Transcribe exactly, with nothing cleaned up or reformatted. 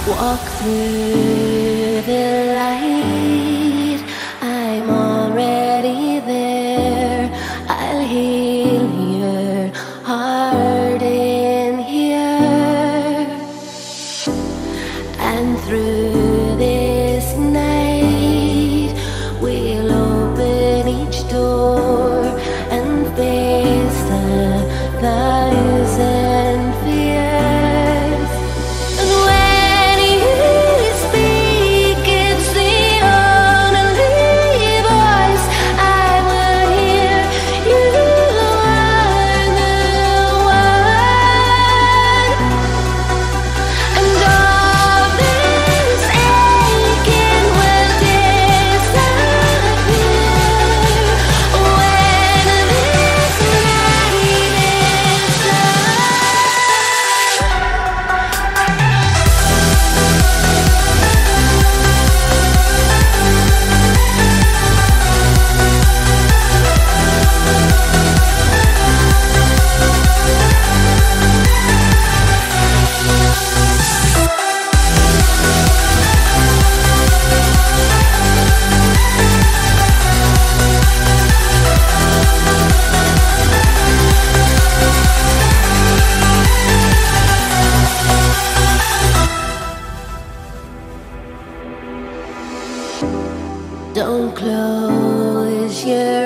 Walk through the light, I'm already there. I'll heal your heart in here. And through this night, we'll open each door and face a thousand fears. And when you speak, it's the only voice I will hear. You are the one, and all this aching will disappear when this night is done. Don't close your